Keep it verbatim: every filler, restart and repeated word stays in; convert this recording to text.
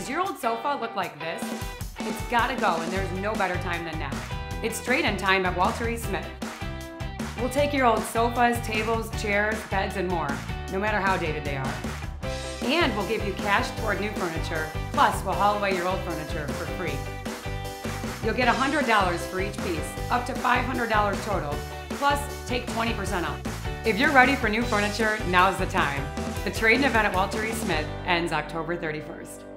Does your old sofa look like this? It's gotta go, and there's no better time than now. It's trade-in time at Walter E. Smith. We'll take your old sofas, tables, chairs, beds, and more, no matter how dated they are. And we'll give you cash toward new furniture, plus we'll haul away your old furniture for free. You'll get one hundred dollars for each piece, up to five hundred dollars total, plus take twenty percent off. If you're ready for new furniture, now's the time. The trade-in event at Walter E. Smith ends October thirty-first.